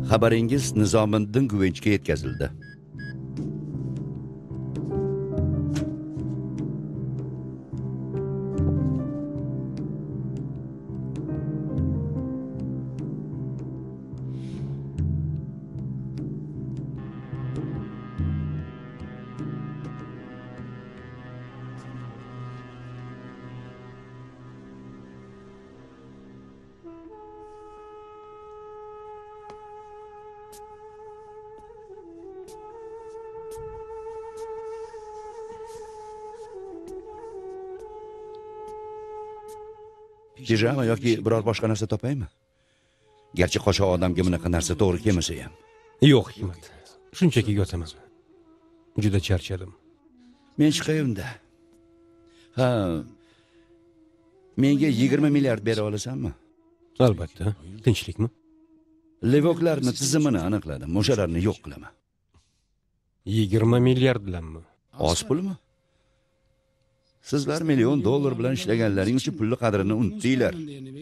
Xabaringiz Nizomiddin Guvenchga yetkazildi. Pijama yoki biror boshqa narsa topaymi? Garchi qochoq odamga bunaqa narsa to'g'ri kelmasa ham. Yo'q, Hikmat. Shunchaki yotaman. Juda charchadim. Men chiqayimda. Ha. Menga 20 milliard bera olasanmi? Albatta. Tinchlikmi? Levoklarning tizimini aniqladim. O'shalarni yo'q qilaman. 20 milliard bilanmi? Oz pulmi? Sizlar million dollar bilan ishlaganlaring uchun pulni qadrini unutdinglar.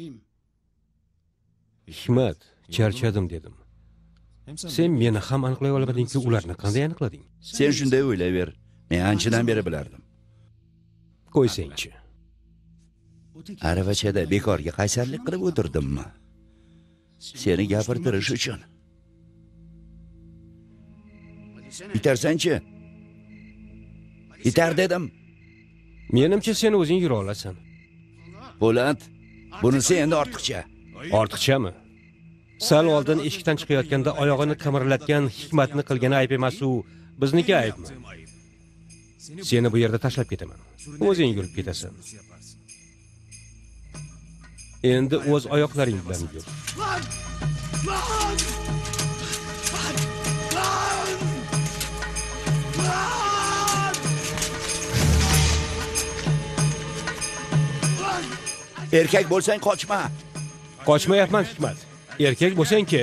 Hikmat, charchadim dedim. Sen meni ham aniqlay olmading-ku, ularni qanday aniqlading? Sen shunday o'ylayver. Men anchadan beri bilardim. Qo'ysangchi. Aravachada bekorga qaysarlik qilib o'tirdimmi? Seni gapirtirish uchun. Itarsanchi? Itar dedim. Menimcha sen o'zing yura olasan. Po'lat, bunisi endi ortiqcha. Ortiqchami? Sal oldin eshikdan chiqayotganda oyog'ini qimirlatgan Hikmatni qilgani ayb emas, u bizniki aybmi? Seni bu yerda tashlab ketaman. O'zing yurib ketasan. Endi o'z oyoqlaring bilan yur. Erkak bo'lsang qochma. Qochmayapman, Hikmat. Erkak bo'lsang-ki.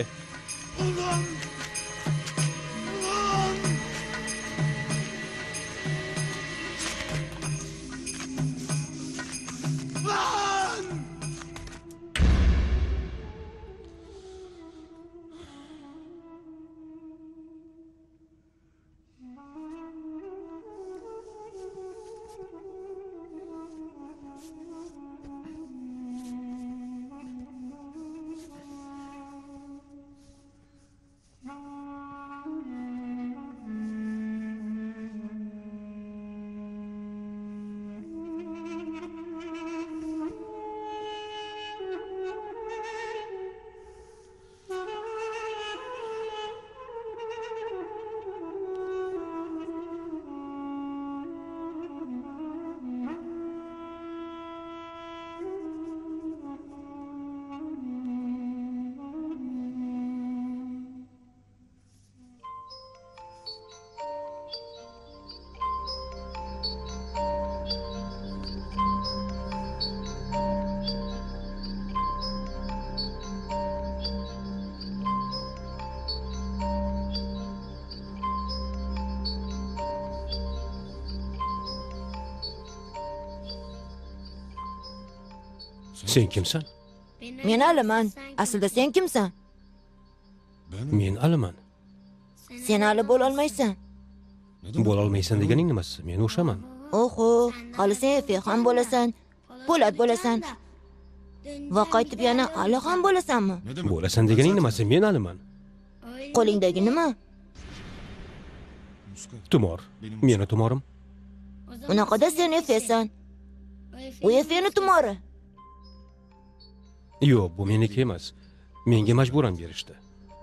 Sen kimsan? Men Aliman. Aslida sen kimsan? Men Aliman. Sen Ali bo'la olmaysan. Bo'la olmaysan deganing nimasi? Men o'shaman. Oho, hali sen Efe ham bo'lasan, Po'lat bo'lasan. Va qaytib yana Ali ham bo'lasanmi? Bo'lasan deganing nimasi? Men Aliman. Qo'lingdagi nima? Tumor. Meni tumorim. Unaqada sen Efesan. U Efeni tumori. Yo'q, bu meniki emas. Menga majburan berishdi.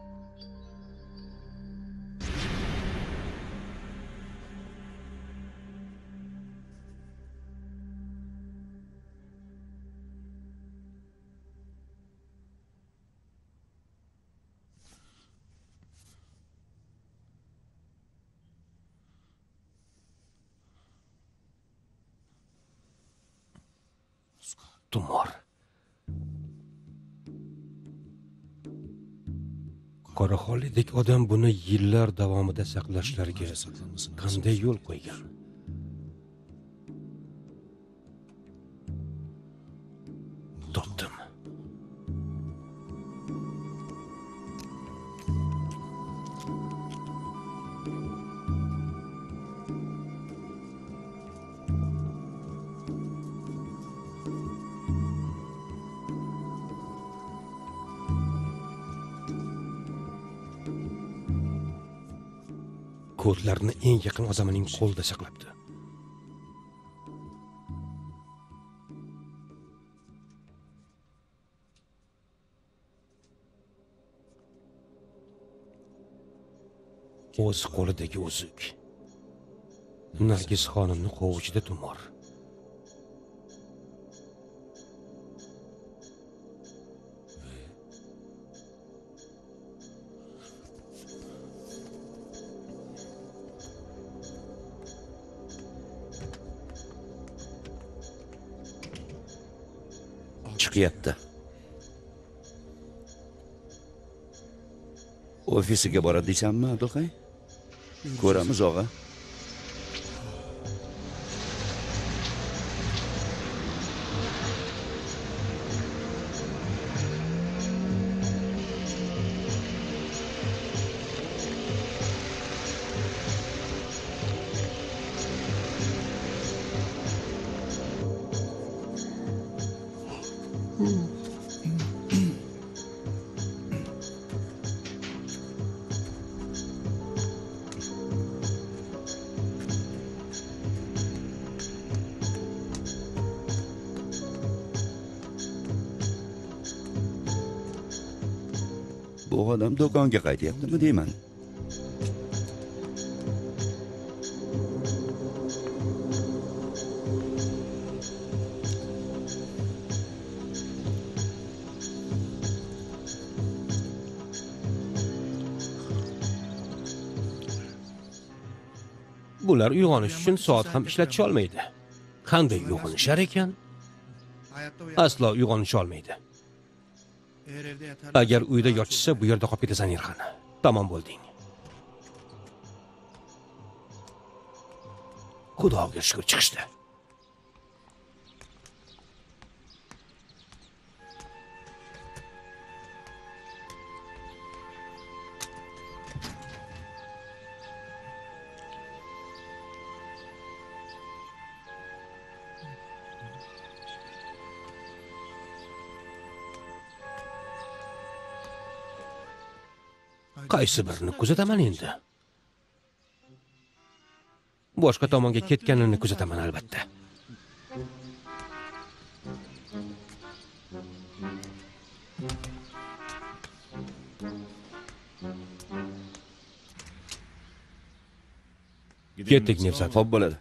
Tumor. Qoraxolidek odam buni yillar davomida saqlashlariga qanday yo'l qo'ygan? Topdim. kodlarni eng yaqin odamining qo'lida saqlabdi. O'z qo'lidagi uzuk. Nargis xonimni qovuchida tumor. Chiqyapti. Ofisiga boradi deysanmi, Abdulqay? Ko'ramiz, og'a. Bu odam do'konga qaytyaptimi deyman. Bular uyg'onish uchun soat ham ishlatisha olmaydi. Qanday uyg'onishar ekan? Aslo uyg'onisha olmaydi. Agar uyda yotishsa, bu yerda qolib ketasan, Erxan. Tamom bo'lding. Xudoga shukr chiqishdi. Qaysi birini kuzataman endi? Boshqa tomonga ketganini kuzataman albatta. Ketdik, Nevzat. Xo'p bo'ladi.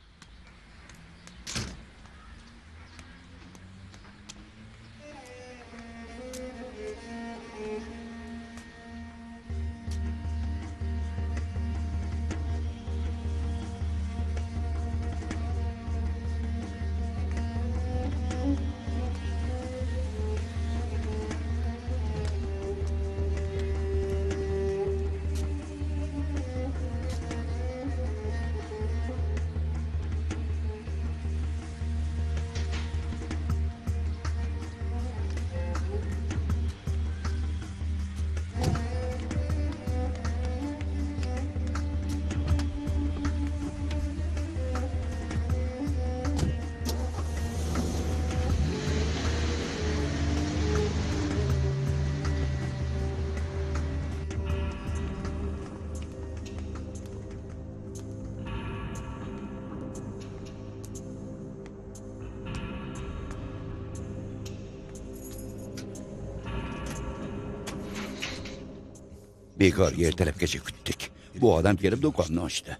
Bekorga ertalabgacha kutdik. Bu odam kelib do'konni ochdi.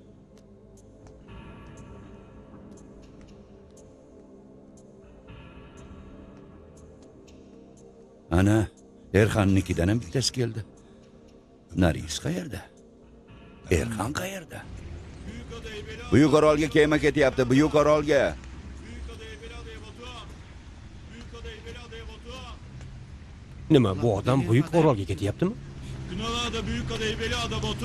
Ana, Erxannikidan ham bittasi keldi. Nargis qayerda? Erxan qayerda? Buyuk orolga kema ketyapti, Buyuk orolga. Nima, bu odam Buyuk orolga ketyaptimi? Kınalıada Büyükada Heybeliada Batu.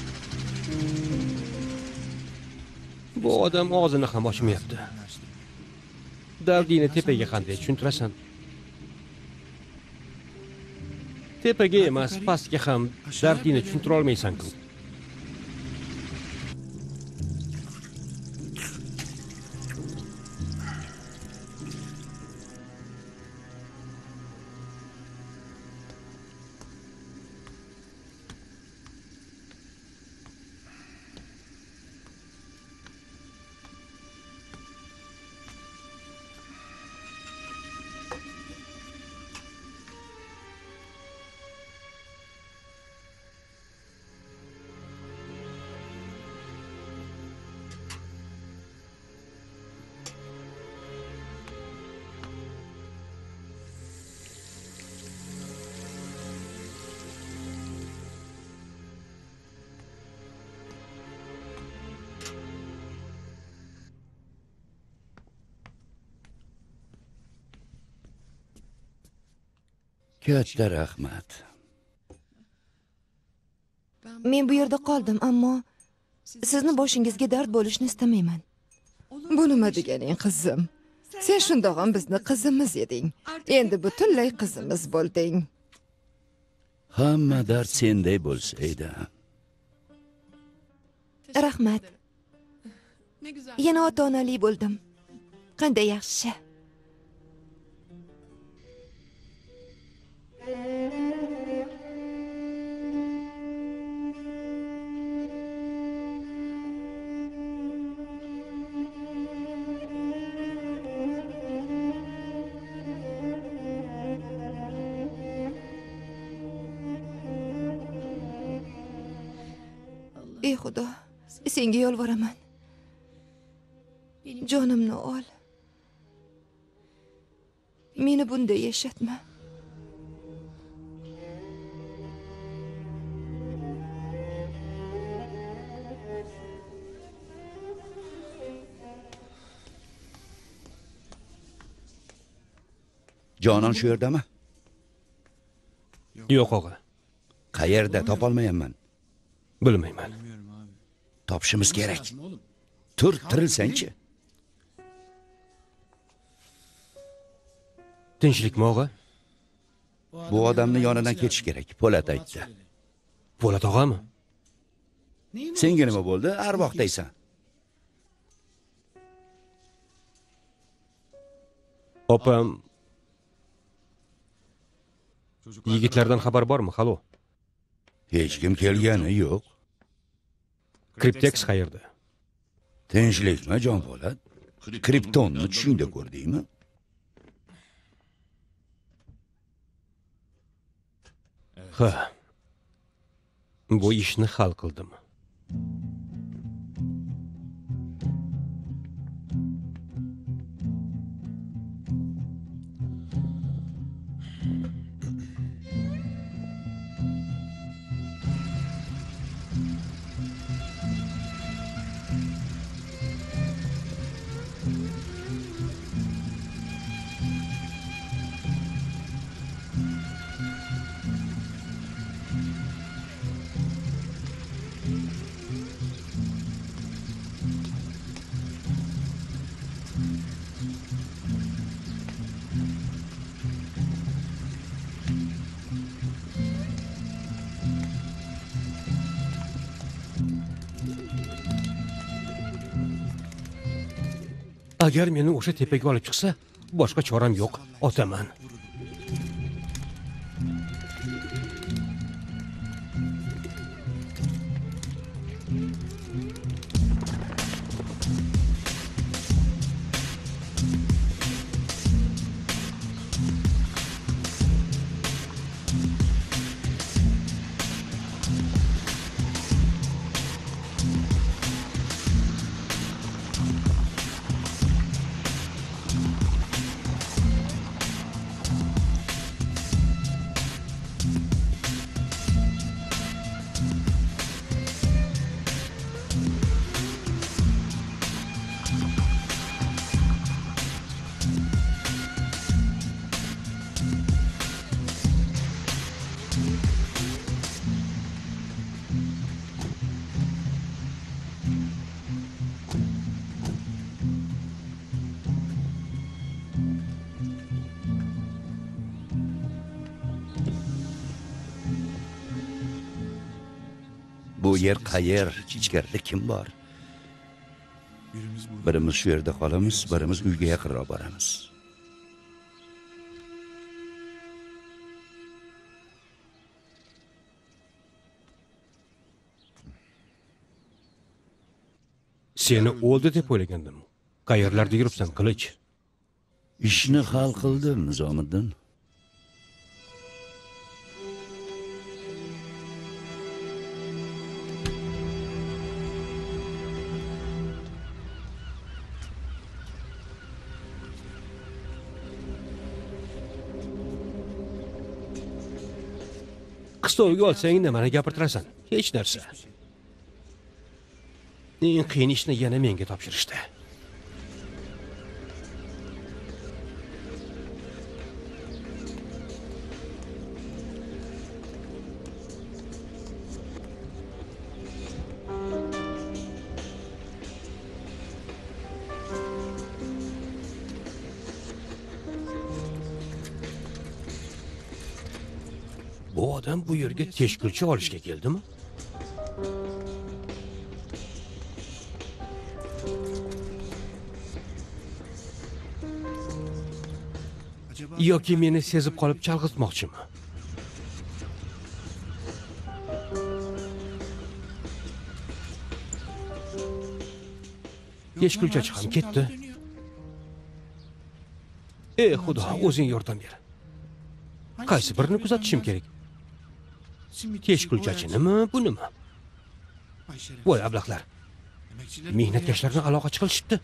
Bu odam og'zini ham ochmayapti. Dardingni tepaga qanday tushuntirasan? Tepaga emas, pastga ham dardingni tushuntira olmaysan-ku. Katta rahmat. Men bu yerda qoldim, ammo sizni boshingizga dard bo'lishni istamayman. Bu nima deganing qizim? Sen shundoq ham bizni qizimiz eding. Endi butunlay qizimiz bo'lding. Hamma dard senday bo'lsa edi. Rahmat. Yana ota-onali bo'ldim. Qanday yaxshi. Ey Xudo, senga yolvoraman. Jonimni ol. Meni bunday yashatma. Jonon shu yerdami? Yo'q, og'a. Qayerda topolmayapman. Bilmayman. Topishimiz kerak. Tur, tirilsang-chi. Tinchlikmi, og'a? Bu odamni yonidan ketish kerak, Po'lat aytdi. Po'lat og'ami? Senga nima bo'ldi? Arvoqdaysan. Opam yigitlardan xabar bormi? Halo. Hech kim kelgani yo'q. Kriptex qayerda? Tinchlikmi, jon Po'lat? Kriptonni tushingda ko'rdingmi? Ha. Bu ishni hal qildim. Agar meni o'sha tepaga olib chiqsa, boshqa choram yo'q, otaman. Bu yer qayer, ichkarida kim bor? Birimiz shu yerda qolamiz, birimiz uyga yaqinroq boramiz. Seni o'ldi deb o'ylagandim. Qayerlarda yuribsan, Qilich? Ishni hal qildim, Nizomiddin. Qistovga olsang nimani gapirtirasan? Hech narsa. Eng qiyin ishni yana menga topshirishdi. Bu odam bu yerga teshkilchi olishga keldimi? Yoki meni sezib qolib chalg'itmoqchimi? Teshkilchachi ham ketdi. Ey Xudo, o'zing yordam ber. Qaysi birini kuzatishim kerak? Teshkilchachinimi, bunimi? Voy ablaqlar. Mehnatkashlarni aloqachi qilishibdi.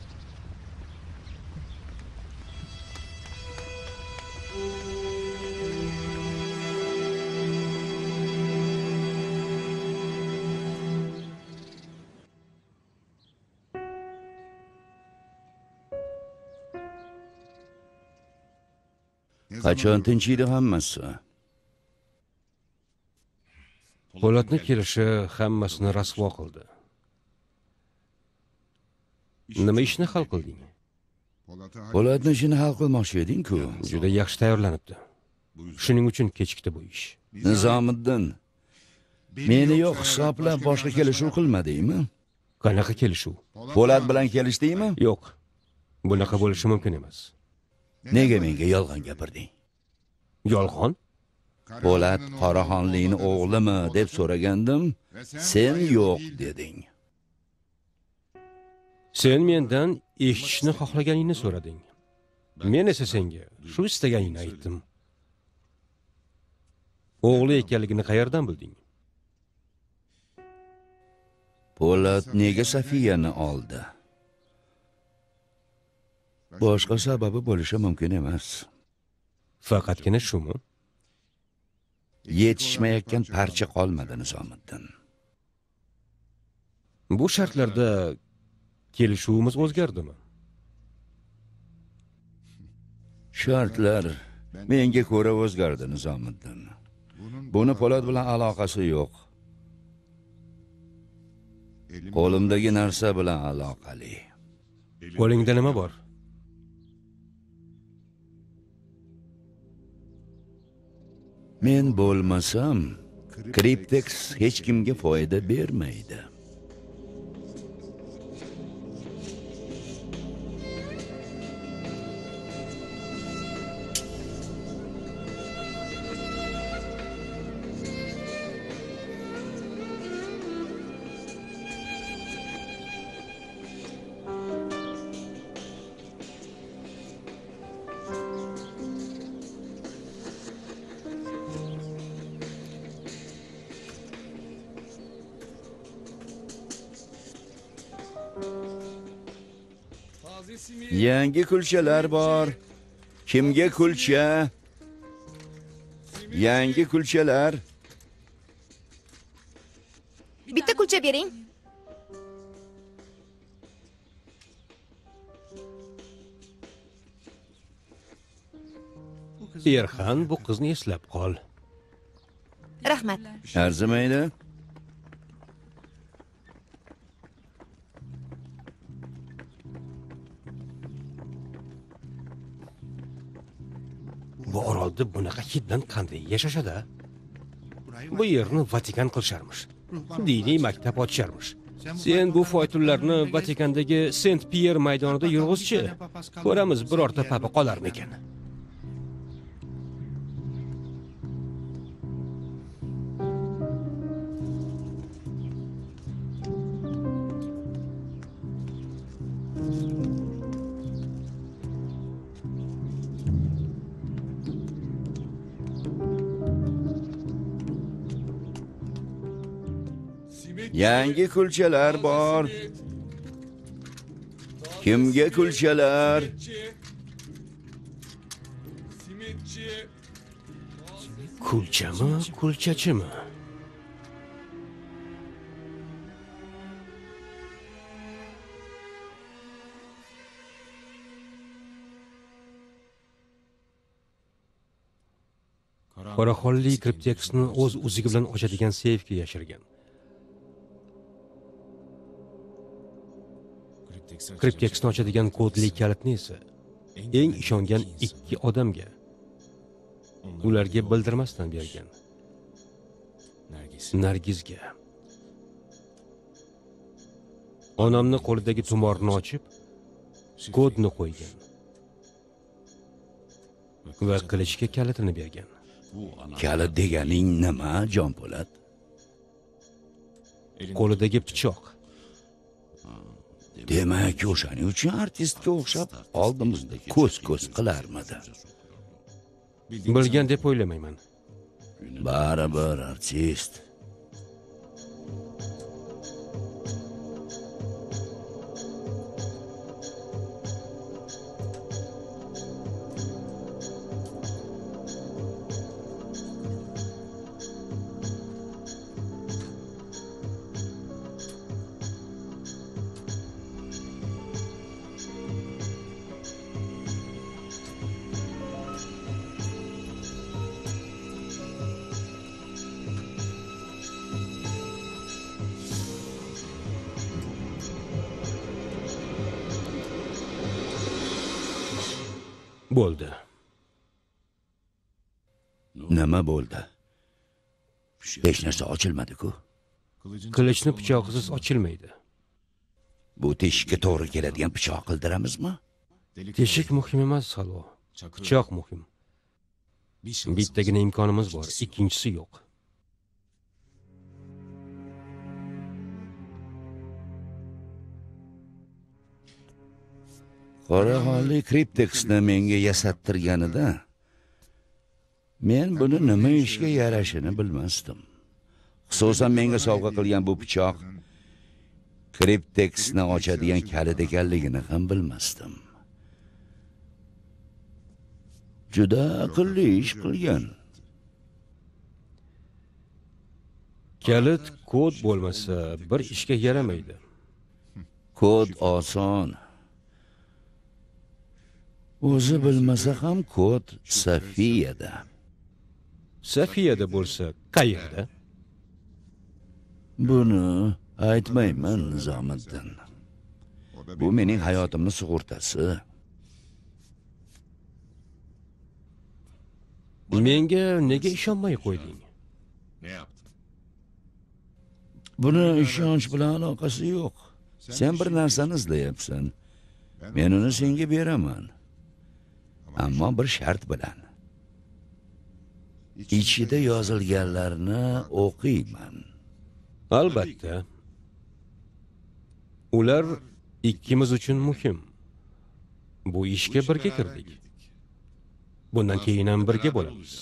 Qachon tinchiydi hammasi? Po'latni kelishi hammasini rasvo qildi. Nima ishni hal qilding? Po'latni ishini hal qilmoqchi eding-ku. Juda yaxshi tayyorlanibdi. Shuning uchun kechikdi bu ish. Nizomiddin, meni yo'q hisoblab boshqa kelishuv qilmadingmi? Qanaqa kelishuv? Po'lat bilan kelishdingmi? Yo'q. Bunaqa bo'lishi mumkin emas. Nega menga yolg'on gapirding? Yolg'on? Po'lat Qoraxonlikning o'g'limi deb so'ragandim, sen yo'q deding. Sen mendan eshitishni xohlaganingni so'rading. Men esa senga shu istaganingni aytdim. O'g'li ekanligini qayerdan bilding? Po'lat nega Safiyani oldi? Boshqa sababi bo'lishi mumkin emas. Faqatgina shumi? Yetishmayotgan parcha qolmadi, Nizomiddin. Bu shartlarda kelishuvimiz o'zgardimi? Shartlar menga ko'ra o'zgardi, Nizomiddin. Buni Po'lat bilan aloqasi yo'q. Qo'limdagi narsa bilan aloqali. Qo'lingda nima bor? Men bo'lmasam, Kriptex hech kimga foyda bermaydi. Yangi kulchalar bor. Kimga kulcha? Yangi kulchalar. Bitta kulcha bering. Erxan, bu qizni eslab qol. Rahmat. Arzimaydi. Bu orolda bunaqa hiddan qanday yashashadi? Bu yerni Vatikan qilisharmish. diniy maktab ocharmish. Sen bu foytunlarni Vatikandagi Saint Pier maydonida yurg'izchi. Ko'ramiz birorta papa qolarmikan. Yangi kulchalar bor. Kimga kulchalar? Simitçi. Kulchami, kulchachimi? Qoraxolli kripteksni o'z o'ziga bilan ochadigan seyfga yashirgan. Kripteksni ochadigan kodli kalitni esa eng ishongan ikki odamga, ularga bildirmasdan bergan. Nargizga. Onamni qo'lidagi tumorni ochib, kodni qo'ygan va qilichga kalitini bergan. Kalit deganing nima, Jonpo'lat? Qo'lidagi pichoq. Demak, o'shaning uchun artistga o'xshab oldimizda ko'z-ko'z qilarmidi? Bilgan deb o'ylamayman. Baribir artist. Bo'ldi. Nima bo'ldi? Hech narsa ochilmadi-ku. Qilichni pichoqsiz ochilmaydi. Bu teshikka to'g'ri keladigan pichoq qildiramizmi? Teshik muhim emas, Salvo. Pichoq muhim. Bittagina imkonimiz bor, ikkinchisi yo'q. Qoraxolli kripteksni menga yasattirganida men buni nima ishga yarashini bilmasdim. Xususan menga sovg'a qilgan bu pichoq kripteksni ochadigan kalit ekanligini ham bilmasdim. Juda aqlli ish qilgan. Kalit kod bo'lmasa bir ishga yaramaydi. Kod oson. O'zi bilmasa ham kod Safiyada. Safiyada bo'lsa, qayerda? Buni aytmayman, Nizomiddin. Bu mening hayotimning sug'urtasi. Menga nega ishonmay qo'yding? Buni ishonch bilan aloqasi yo'q. Sen bir narsani izlayapsan. Men uni senga beraman. Ammo bir shart bilan. Ichida yozilganlarni o'qiyman. Albatta. Ular ikkimiz uchun muhim. Bu ishga birga kirdik. Bundan keyin ham birga bo'lamiz.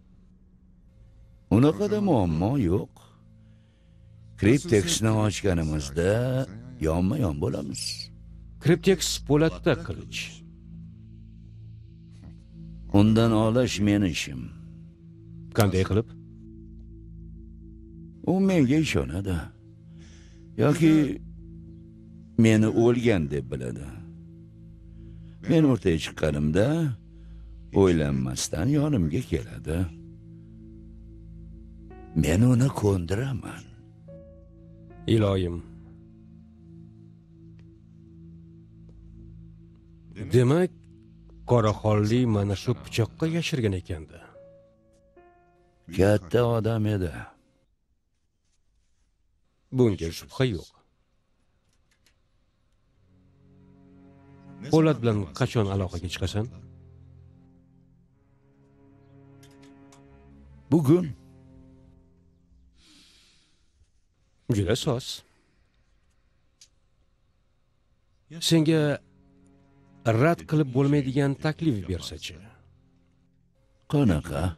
Unaqada muammo yo'q. Kripteksni ochganimizda yonma-yon bo'lamiz. Kripteks po'latda qilich. Undan olish meni ishim. Qanday qilib? U menga ishonadi. Yoki meni o'lgan deb biladi. Men o'rtaga chiqqanimda o'ylanmasdan yonimga keladi. Men uni ko'ndiraman. Iloyim. Demak, Qoraxolli mana shu pichoqqa yashirgan ekanda. Katta odam edi. Bunga shubha yo'q. Po'lat bilan qachon aloqaga chiqasan? Bugun Juda soz. Senga rad qilib bo'lmaydigan taklif bersa-chi? qanaqa?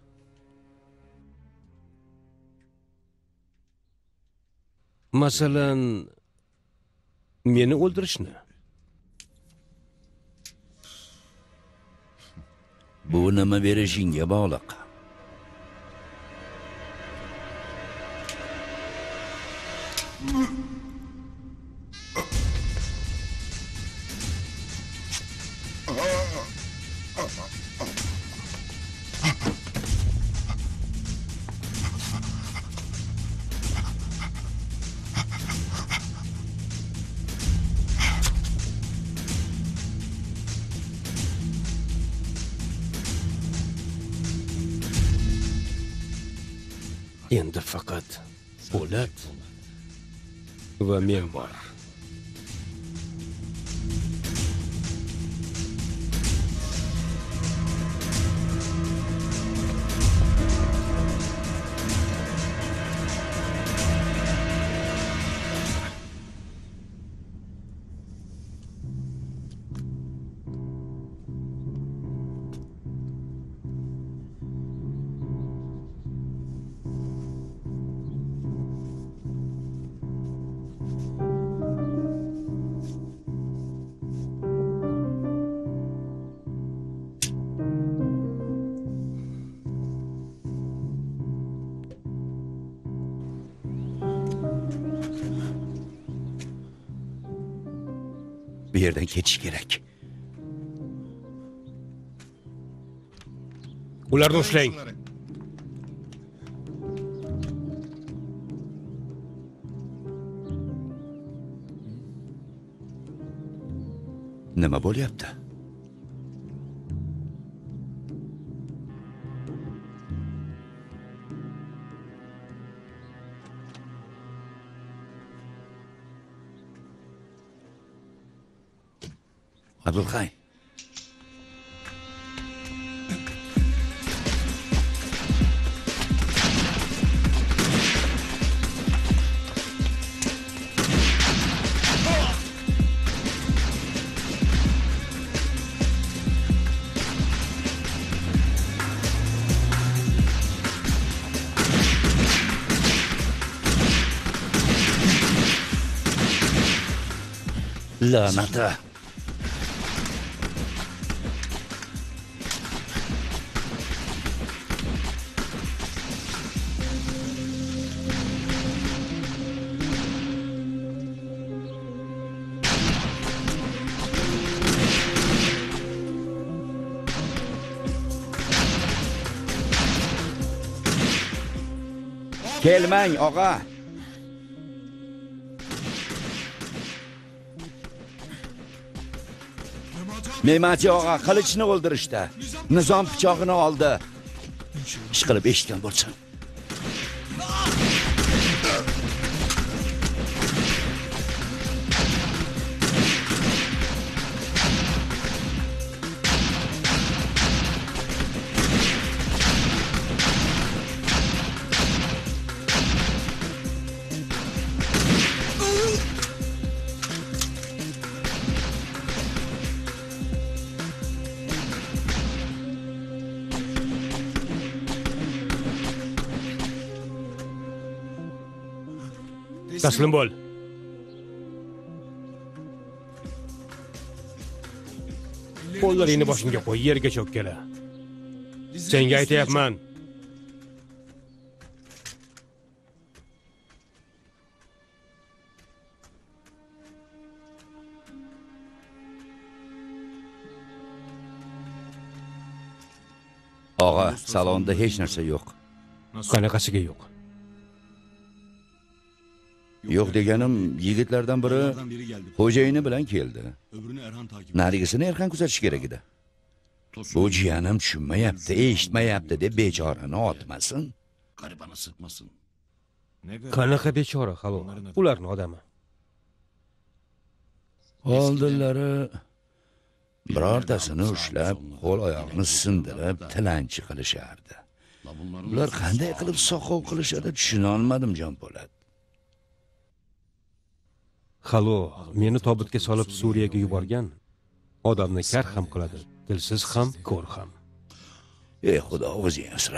Masalan, meni o'ldirishni. Bu nima berishingga bog'liq. Endi faqat Po'lat va men bor. Bu yerdan ketish kerak. Ularni ushlang. Nima bo'lyapti? Abdulhay. La'nata. Kelmang, og'a. Memati og'a qilichni o'ldirishdi. Nizom pichog'ini oldi. Ish qilib eshitgan bo'lsin. Taslim bo'l. Qo'llaringni boshingga qo'y, yerga cho'kkala. Senga aytayapman. Og'a, salonda hech narsa yo'q. Qanaqasiga yo'q? Yo'q deganim, yigitlardan biri xo'jayini bilan keldi. Öbürünü Erhan takip Narigisini Erkan kuzatish kerak edi. Bu jiyanim tushunmayapti, eshitmayapti deb bechorani otmasin. Garibana sıkmasın. Qanaqa bechora halo. Ularning odami. Oldinlari birortasini ushlab, qo'l oyoqni sindirib, tilanchi qilishardi. Ular qanday qilib soqov qilishadi tushuna olmadim, Jonpo'lat. Halo, meni tobutga solib Suriyaga yuborgan odamni kar ham qiladi, dilsiz ham, ko'r ham. Ey Xudo, o'zing asra.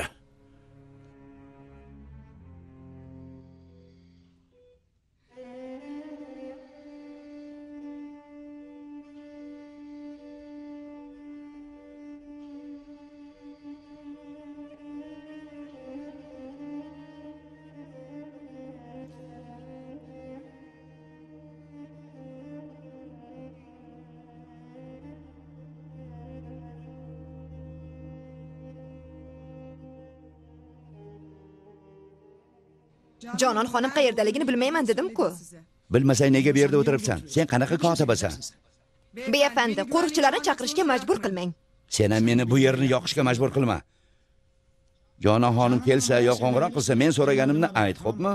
Jonon xonim qayerdaligini bilmayman dedim-ku. Bilmasang nega bu yerda o'tiribsan? Sen qanaqa kotibasan? Beyafandi, qo'riqchilarni chaqirishga majbur qilmang. Sen ham meni bu yerni yoqishga majbur qilma. Jonon xonim kelsa yo qo'ng'iroq qilsa, men so'raganimni ayt, xo'pmi?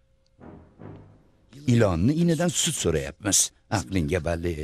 Ilonni inidan sut so'rayapmiz. Aqlingga balli.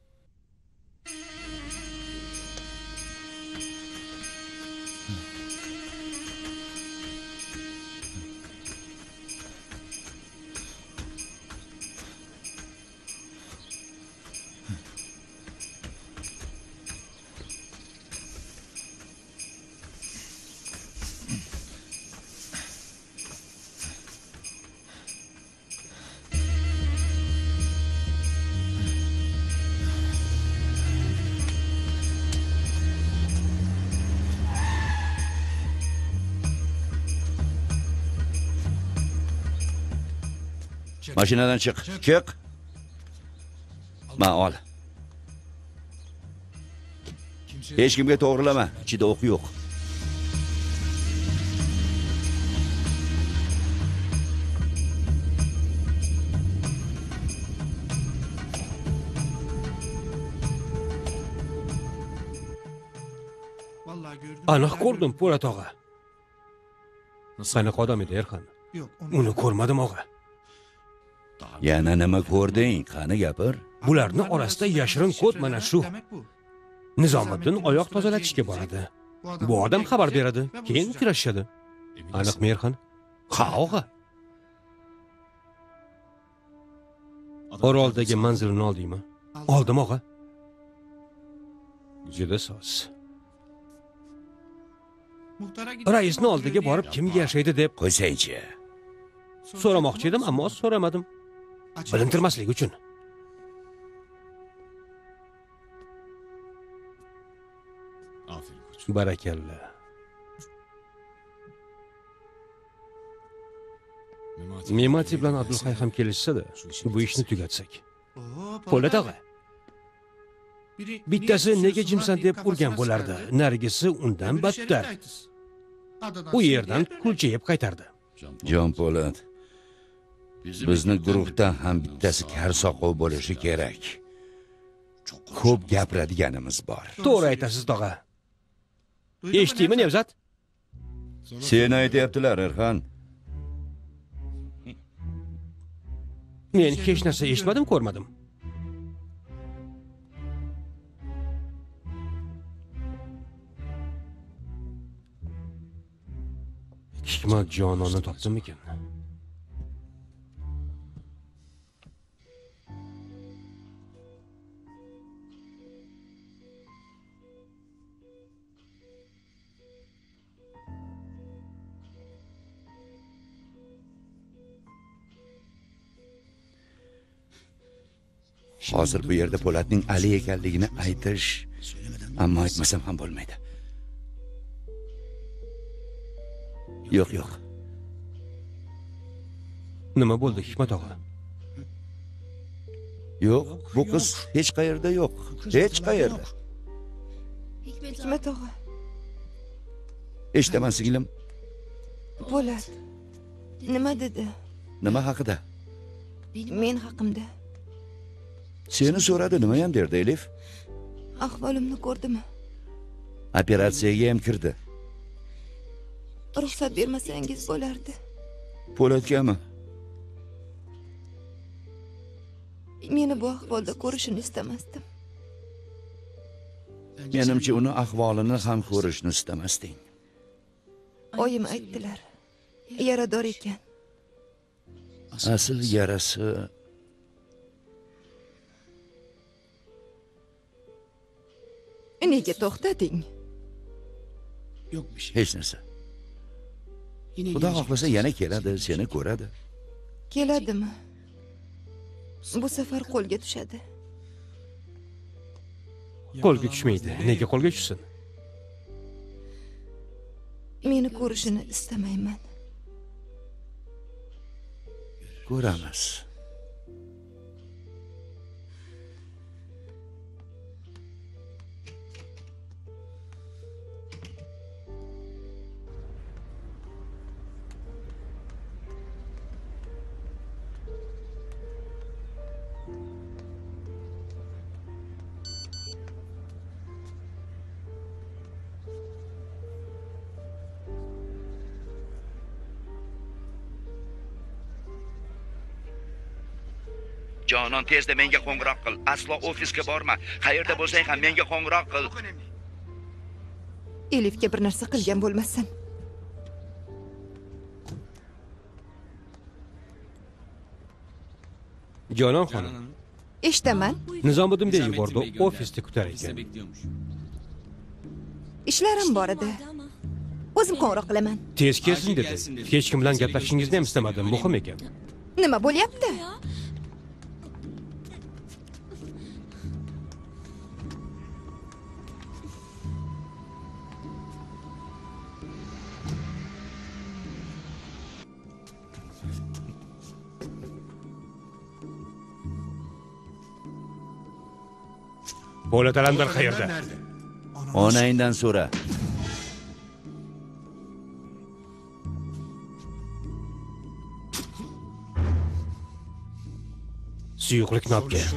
Mashinadan chiq. Chiq. Ma ol. Hech kimga to'g'rilama. Ichida o'q yo'q. Aniq ko'rdim, Po'lat og'a. Qanaqa odam edi Erxon? Uni ko'rmadim og'a. Yana nima ko'rding? Qani gapir. Bularning orasida yashirin kod mana shu. Nizomiddin oyoq tozalatishga boradi. Bu odam xabar beradi, keyin uchrashadi. Aniqmi Erxon? Ha, og'a. Oroldagi manzilini oldingmi? Oldim, og'a. Juda soz. Raisni oldiga borib kimga yashaydi deb Qo'ysangchi. so'ramoqchi edim, ammo so'ramadim. Bilintirmaslik uchun. Barakalla. Memati bilan Abdulhay ham kelishsa-da, bu ishni tugatsak. Po'lat og'a. Bittasi nega jimsan deb urgan bo'lardi, narigisi undan battar. U yerdan kulchayib qaytardi. Jonpo'lat. Bizni guruhdan ham bittasi kar soqov bo'lishi kerak. Ko'p gapiradiganimiz bor. To'g'ri aytasiz, tog'a. Eshitdingmi, Nevzat? Sen aytyaptilar, Erxon. Men hech narsa eshitmadim, ko'rmadim. Hikmat jononni topdimikan? Hozir bu yerda Po'latning Ali ekanligini aytish, ammo aytmasam ham bo'lmaydi. Yo'q, yo'q. Nima bo'ldi, Hikmat og'a? Yo'q, bu qiz hech qayerda yo'q. Hech qayerda. Hikmat og'a, Eshitaman, singlim. Po'lat nima dedi? Nima haqida? Men haqimda. Seni so'radi, nima ham derdi, Elif? Ahvolimni ko'rdimi? Operatsiyaga ham kirdi. Ruxsat bermasangiz bo'lardi. Po'latgami? Meni bu ahvolda ko'rishini istamasdim. Menimcha uni ahvolini ham ko'rishni istamasding. Oyim aytdilar. Yarador ekan. Asl yarasi Nega to'xtading? hech narsa. Xudo xohlasa yana keladi, seni ko'radi. Keladimi? Bu safar qo'lga tushadi. Qo'lga tushmaydi. Nega qo'lga tushsin? Meni ko'rishini istamayman. Ko'ramiz. Jonon, tezda menga qo'ng'iroq qil. Aslo ofisga borma. Qayerda bo'lsang ham menga qo'ng'iroq qil. Elifga bir narsa qilgan bo'lmasin. Jonon xonim, Eshitaman. Nizomiddin bey yubordi, ofisda kutar ekan. Ishlarim bor edi. O'zim qo'ng'iroq qilaman. Tez kelsin dedi. Hech kim bilan gaplashishingizni ham istamadim, muhim ekan. Nima bo'lyapti? Po'lat alamdor qayerda? Onangdan so'ra. Suyuqlikni olib kel.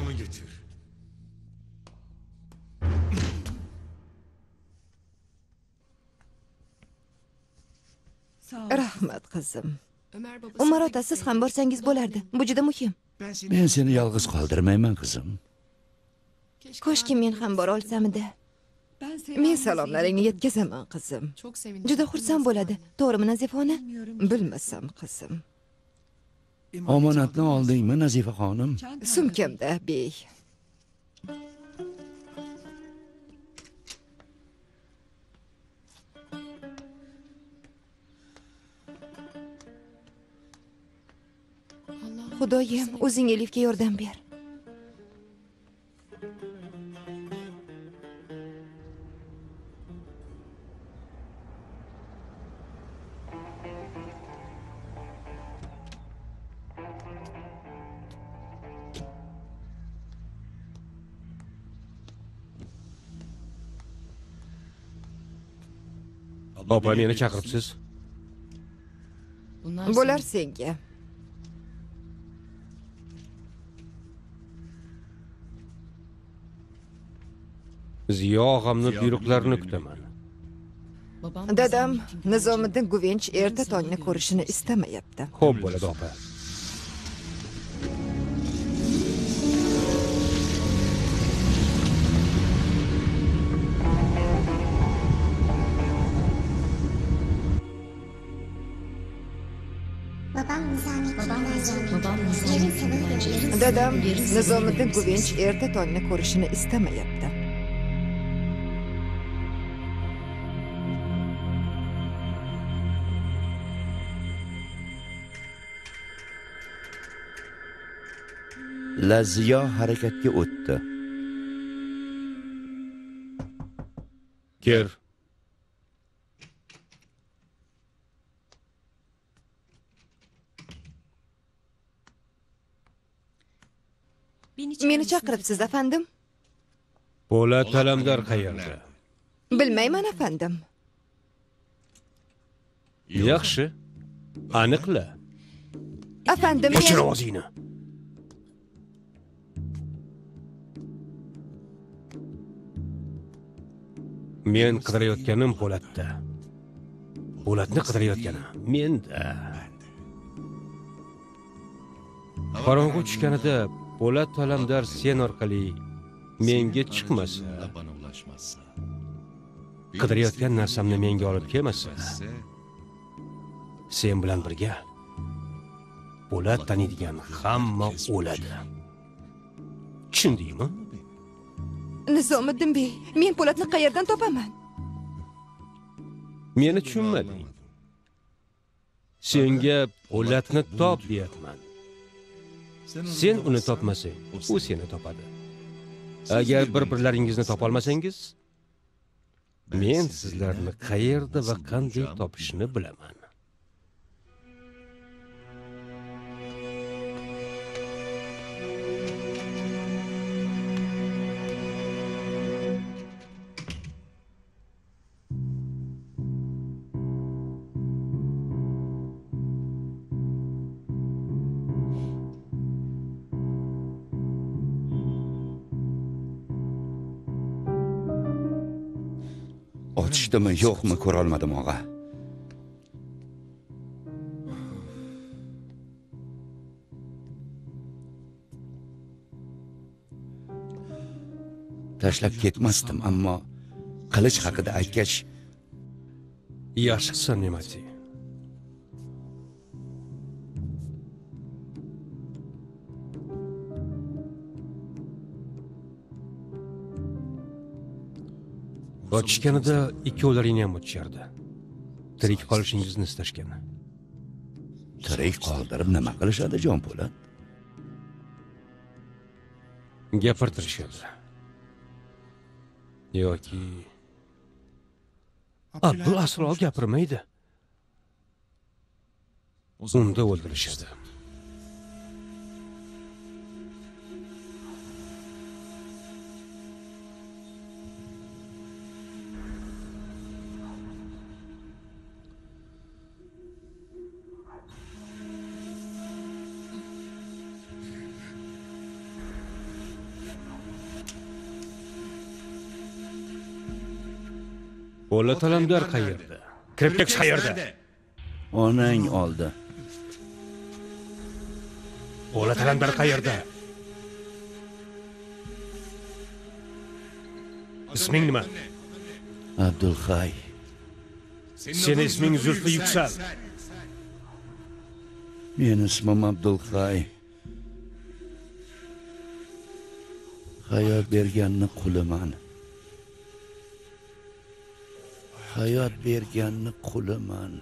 Rahmat qizim. Umar ota, siz ham borsangiz bo'lardi. Bu juda muhim. Men seni yolg'iz qoldirmayman, qizim. Ko'shki men ham bora olsam-da. Men salomlaringni yetkazaman qizim. Juda xursand bo'ladi. To'g'rimi, Nazifa ona? Bilmasam qizim. Omonatni oldingmi, Nazifa xonim? Sumkamda, bey. Xudoyim, o'zing Elifga yordam ber. Opa, meni chaqiribsiz. Bo'lar senga. Ziyo og'amni buyruqlarini kutaman. Dadam Nizomiddin Guvench erta tongni ko'rishini istamayapti. Xo'p bo'ladi, opa. Dadam Nizomiddin Guvench erta tongni ko'rishini istamayapti. Laziyo harakatga o'tdi. Ker. Meni chaqiribsiz, afandim? Po'lat alamdor qayerda? Bilmayman, afandim. Yaxshi. Aniqla. Afandim, Ochir og'zingni. Men qidirayotganim Po'latda. Po'latni qidirayotganim menda. Qorong'u tushganida Po'lat Alamdar sen orqali menga chiqmasa, bana ulaşmazsa. qidirayotgan narsamni menga olib kelmasa, sen bilan birga Po'lat taniydigan hamma o'ladi. Tushundingmi? Nizomiddin bey, men Po'latni qayerdan topaman? Meni tushunmading. Senga Po'latni top deyapman. Sen uni topmasang, u seni topadi. Agar bir-birlaringizni topolmasangiz, men sizlarni qayerda va qanday topishni bilaman. Otishdimi, yo'qmi ko'ra olmadim, og'a. Tashlab ketmasdim, ammo qilich haqida aytgach, Yaxshi qilsan, Ne'mati. Ochishganida ikkovlaringni ham o'tishardi. Tirik qolishingizni istashgan. tirik qoldirib nima qilishadi, jon Po'lat? Gapirtirishadi. Yoki Abdul aslo gapirmaydi. Unda o'ldirishadi. Po'lat Alamdar qayerda? Kriptex qayerda? Onang oldi. Po'lat Alamdar qayerda? Isming nima? Abdulhay. Seni isming Zulfi Yuksal. Meni ismim Abdulhay. Hayot berganni quliman. Hayot berganni quliman.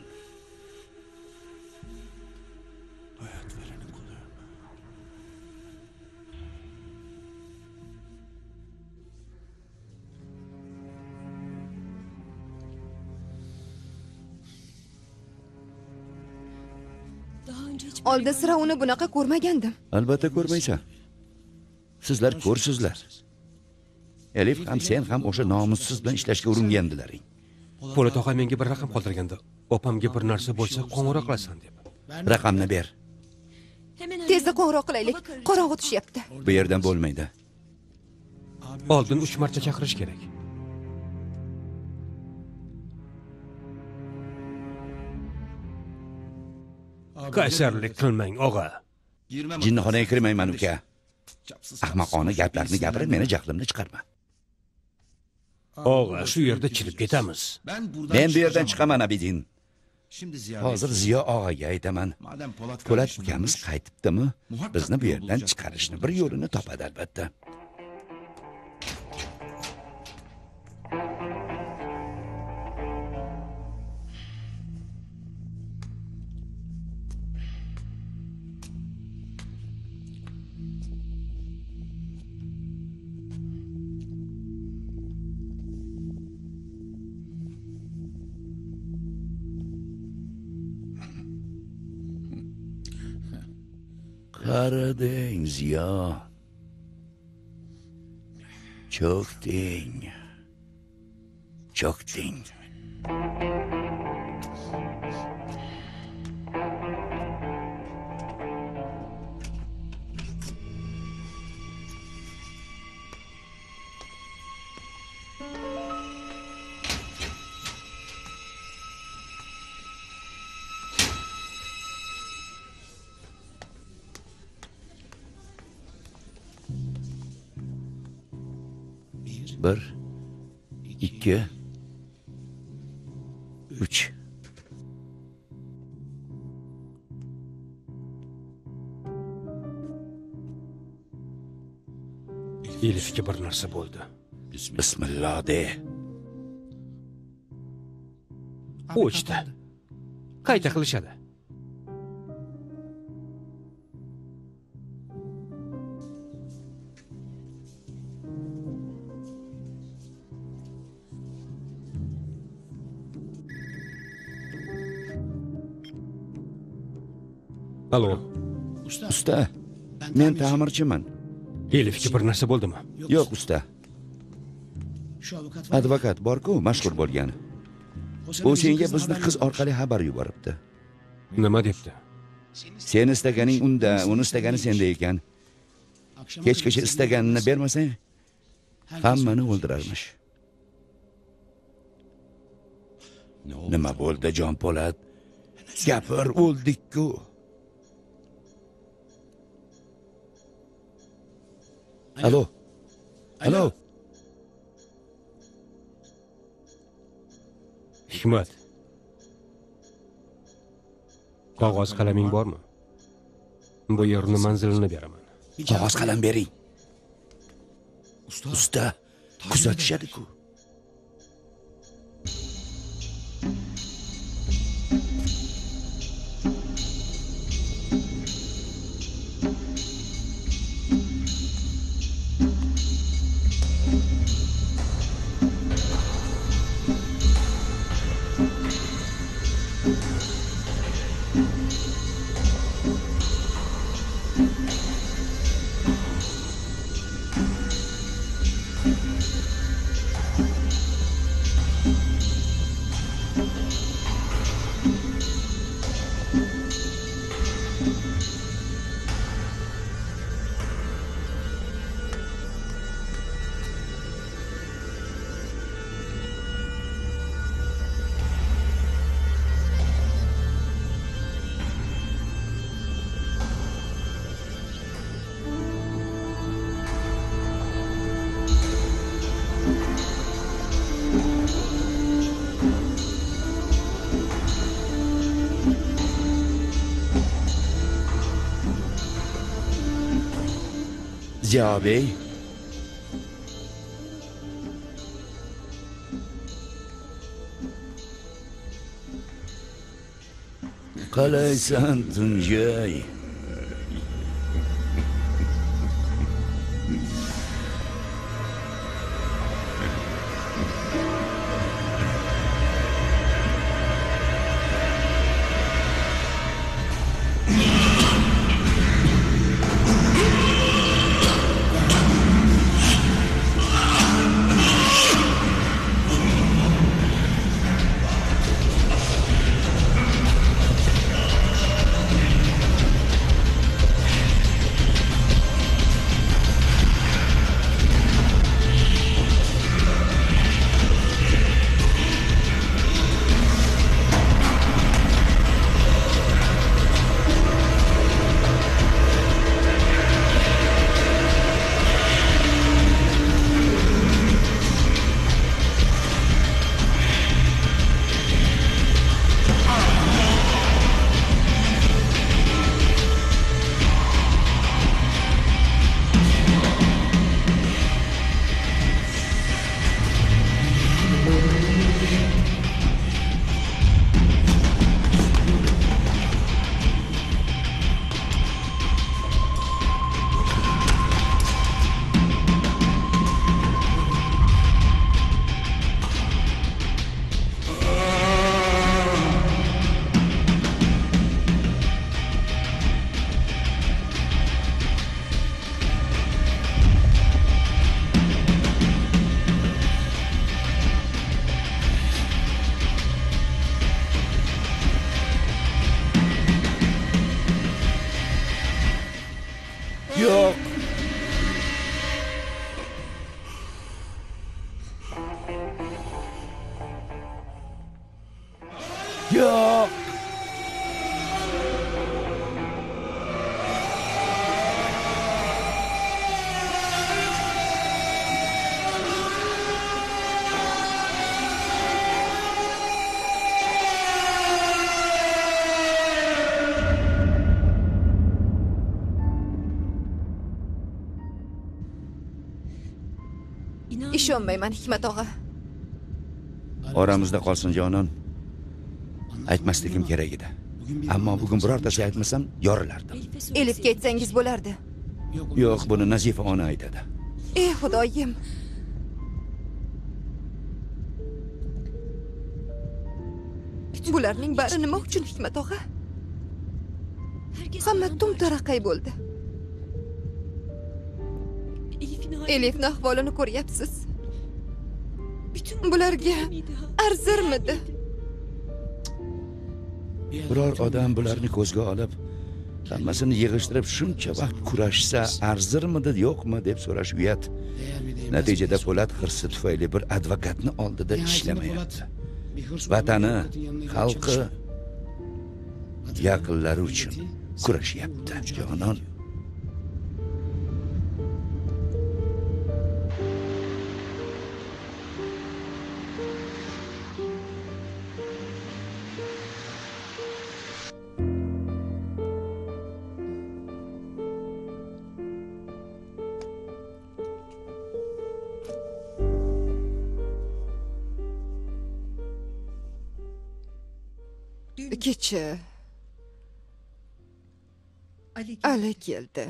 Oldin sira uni bunaqa ko'rmagandim. Albatta ko'rmaysan. Sizlar ko'rsizlar. Elif ham sen ham o'sha nomussiz bilan ishlashga uringandilaring. Po'lat og'a menga bir raqam qoldirganda, opamga bir narsa bo'lsa qo'ng'iroq qilasan deb. Raqamni ber. Tezda qo'ng'iroq qilaylik. Qorong'i tushyapti. Bu yerdan bo'lmaydi. Oldin 3 marta chaqirish kerak. Qaysarlik qilmang, og'a. Jinnixonaga kirmayman, uka. Ahmoqona gaplarni gapirib, meni jahlimni chiqarma. Og'a, shu yerda chirib ketamiz. Men bu yerdan chiqaman, Abidin. Hozir Ziyo og'aga aytaman. Po'lat ukamiz qaytibdimi? Bizni bu yerdan chiqarishni bir yo'lini topadi albatta. Qarading Ziyo. Cho'kding. Cho'kding. 1 2 3 Elifga bir narsa bo'ldi. Bismillah de. O'chdi. Qayta qilishadi. Alo, Usta, men ta'mirchiman. Elifga bir narsa bo'ldimi? Yo'q, usta. Advokat bor-ku, mashhur bo'lgan. U senga bizni qiz orqali xabar yuboribdi. Nima debdi? Sen istaganing unda, uni istagani senda ekan. Kechgacha istaganini bermasang, hammani o'ldirarmish. Nima bo'ldi, Jon Po'lat? Gapir, o'ldik-ku. Alo. Alo. Hikmat. Qog'oz qalaming bormi? Bu yerni manzilini beraman. Qog'oz qalam bering. Usta, kuzatishadi-ku. Ziyo bey. Qalaysan, Tunjay? Ishonmayman, Hikmat og'a. Oramizda qolsin jonon. Aytmasligim kerak edi. Ammo bugun birortasiga aytmasam yorilardim. Elifga aytsangiz bo'lardi. Yo'q, buni Nazifa ona aytadi. Ey Xudoyim. Bularning bari nima uchun, Hikmat og'a? Hamma tum-taraqay bo'ldi. Elifning ahvolini ko'ryapsiz. Bularga arzirmidi? Biror odam bularni ko'zga olib, hammasini yig'ishtirib shuncha vaqt kurashsa, arzirmidi, yo'qmi deb so'rash uyat. Natijada Po'lat hirsi tufayli bir advokatni oldida ishlamayapti. Vatani, xalqi, yaqinlari uchun kurashyapti, jonon. Kecha Ali keldi.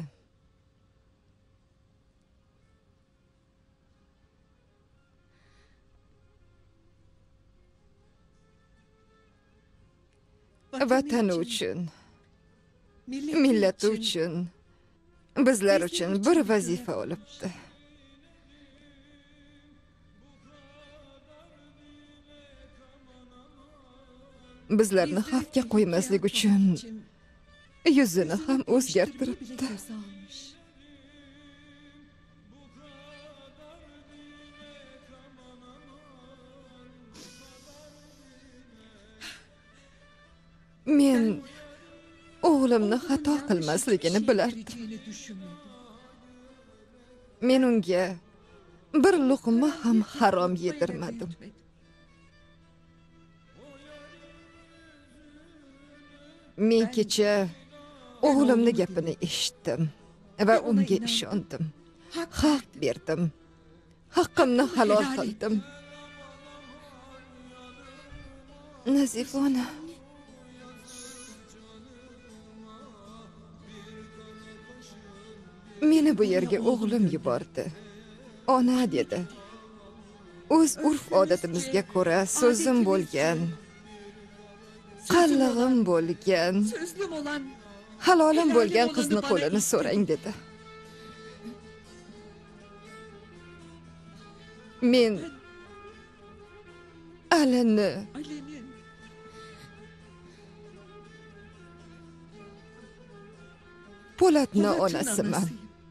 Vatani uchun, millati uchun, bizlar uchun bir vazifa olibdi. Bizlarni xavfga qo'ymaslik uchun yuzini ham o'zgartiribdi. Men o'g'limni xato qilmasligini bilardim. Men unga bir luqma ham harom yedirmadim. Men kecha o'g'limning gapini eshitdim va unga ishondim. Haq berdim. Haqqimni halol qildim. Nazifona, meni bu yerga o'g'lim yubordi. Ona dedi. O'z urf-odatimizga ko'ra so'zim bo'lgan, qallig'im bo'lgan, halolim bo'lgan qizni qo'lini so'rang dedi. Men Alini Po'latni onasiman.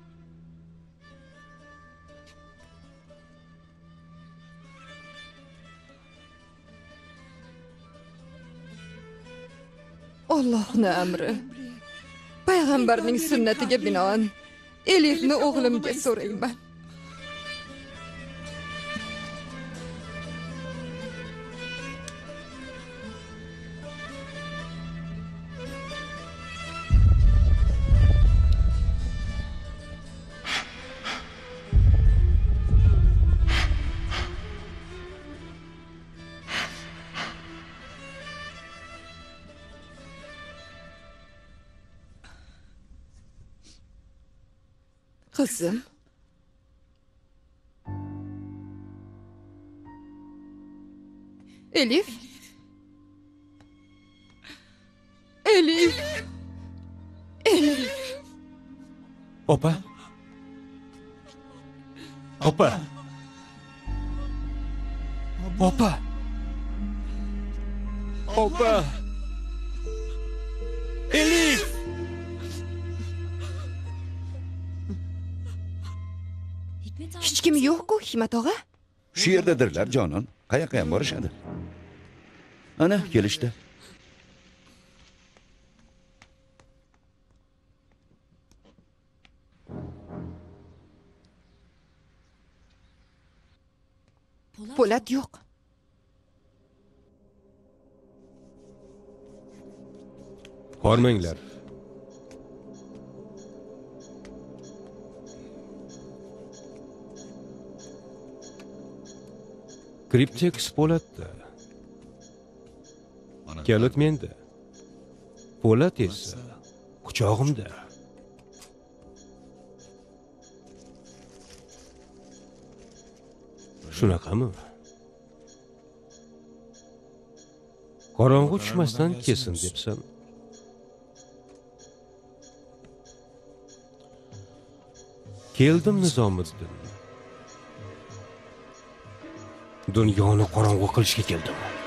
Allohning amri, payg'ambarning sunnatiga binoan Elifni o'g'limga so'rayman. Qizim, Elif, Elif, Elif. Opa. Opa. Opa. Opa. Elif. Hech kim yo'q-ku, Hikmat og'a? Shu yerdadirlar jonon. Qayoqqa ham borishadi? Ana, kelishdi. Po'lat yo'q. Hormanglar. Kriptex Po'latda. Kalit menda. Po'lat esa quchog'imda. Shunaqami? Qorong'u tushmasdan kesin debsan. Keldim Nizomiddin. Dunyoni qorong'u qilishga keldim.